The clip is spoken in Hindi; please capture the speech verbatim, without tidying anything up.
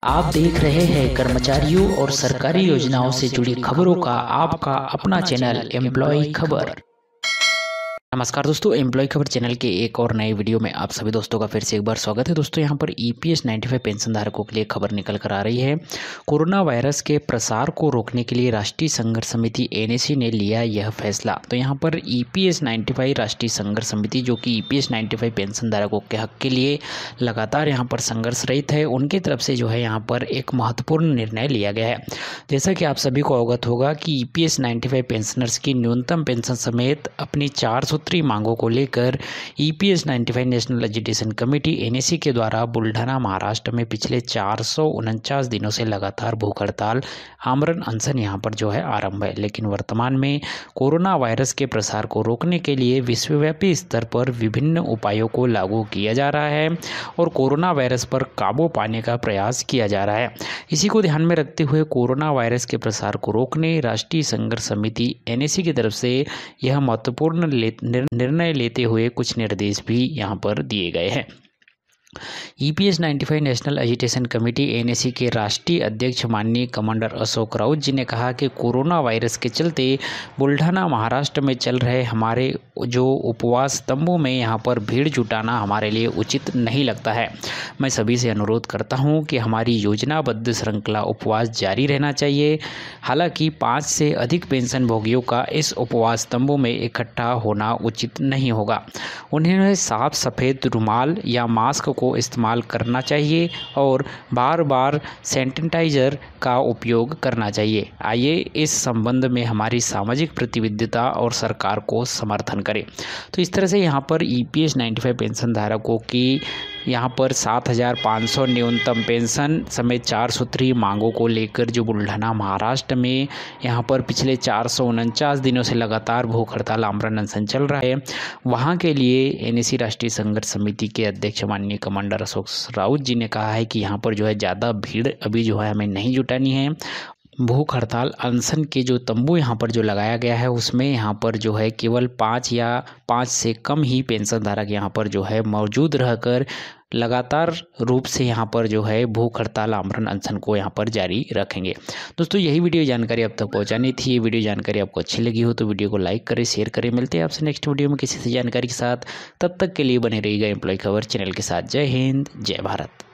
आप देख रहे हैं कर्मचारियों और सरकारी योजनाओं से जुड़ी खबरों का आपका अपना चैनल एम्प्लॉय खबर। नमस्कार दोस्तों, एम्प्लॉय खबर चैनल के एक और नए वीडियो में आप सभी दोस्तों का फिर से एक बार स्वागत है। दोस्तों यहाँ पर ईपीएस पचानवे पेंशन धारकों के लिए खबर निकल कर आ रही है। कोरोना वायरस के प्रसार को रोकने के लिए राष्ट्रीय संघर्ष समिति एनएसी ने लिया यह फैसला। तो यहाँ पर ईपीएस पचानवे राष्ट्रीय संघर्ष समिति, जो कि ईपीएस पचानवे पेंशन धारकों के हक के लिए लगातार यहाँ पर संघर्ष रहित है, उनकी तरफ से जो है यहाँ पर एक महत्वपूर्ण निर्णय लिया गया है। जैसा कि आप सभी को अवगत होगा कि ईपीएस पचानवे पेंशनर्स की न्यूनतम पेंशन समेत अपनी चार सूत्री मांगों को लेकर ईपीएस पचानवे नेशनल एजिटेशन कमेटी एनएसी के द्वारा बुल्ढाना महाराष्ट्र में पिछले चार सौ उनचास दिनों से लगातार भूख हड़ताल आमरण अनशन यहाँ पर जो है आरंभ है। लेकिन वर्तमान में कोरोना वायरस के प्रसार को रोकने के लिए विश्वव्यापी स्तर पर विभिन्न उपायों को लागू किया जा रहा है और कोरोना वायरस पर काबू पाने का प्रयास किया जा रहा है। इसी को ध्यान में रखते हुए कोरोना वायरस के प्रसार को रोकने राष्ट्रीय संघर्ष समिति एनएसी की तरफ से यह महत्वपूर्ण निर्णय लेते हुए कुछ निर्देश भी यहाँ पर दिए गए हैं। ईपीएस पचानवे नेशनल एजिटेशन कमेटी एनएसी के राष्ट्रीय अध्यक्ष माननीय कमांडर अशोक राउत जी ने कहा कि कोरोना वायरस के चलते बुल्ढाना महाराष्ट्र में चल रहे हमारे जो उपवास तंबू में यहाँ पर भीड़ जुटाना हमारे लिए उचित नहीं लगता है। मैं सभी से अनुरोध करता हूँ कि हमारी योजनाबद्ध श्रृंखला उपवास जारी रहना चाहिए। हालांकि पाँच से अधिक पेंशन भोगियों का इस उपवास तंबू में इकट्ठा होना उचित नहीं होगा। उन्हें साफ सफ़ेद रुमाल या मास्क को इस्तेमाल करना चाहिए और बार बार सैनिटाइजर का उपयोग करना चाहिए। आइए इस संबंध में हमारी सामाजिक प्रतिबद्धता और सरकार को समर्थन करें। तो इस तरह से यहाँ पर ईपीएस पचानवे पेंशन धारकों की यहाँ पर सात हज़ार पाँच सौ न्यूनतम पेंशन समेत चार सूत्री मांगों को लेकर जो बुल्ढाना महाराष्ट्र में यहाँ पर पिछले चार सौ उनचास दिनों से लगातार भूख हड़ताल आमरण अनशन चल रहा है, वहाँ के लिए एनएसी राष्ट्रीय संघर्ष समिति के अध्यक्ष माननीय कमांडर अशोक राउत जी ने कहा है कि यहाँ पर जो है ज़्यादा भीड़ अभी जो है हमें नहीं जुटानी है। भूख हड़ताल अनशन के जो तंबू यहाँ पर जो लगाया गया है उसमें यहाँ पर जो है केवल पाँच या पाँच से कम ही पेंशन धारक यहाँ पर जो है मौजूद रहकर लगातार रूप से यहाँ पर जो है भूख हड़ताल आमरण अनशन को यहाँ पर जारी रखेंगे। दोस्तों यही वीडियो जानकारी अब तक पहुँचानी थी। ये वीडियो जानकारी आपको अच्छी लगी हो तो वीडियो को लाइक करें, शेयर करें। मिलते हैं आपसे नेक्स्ट वीडियो में किसी से जानकारी के साथ। तब तक के लिए बने रहिएगा एम्प्लॉय खबर चैनल के साथ। जय हिंद, जय भारत।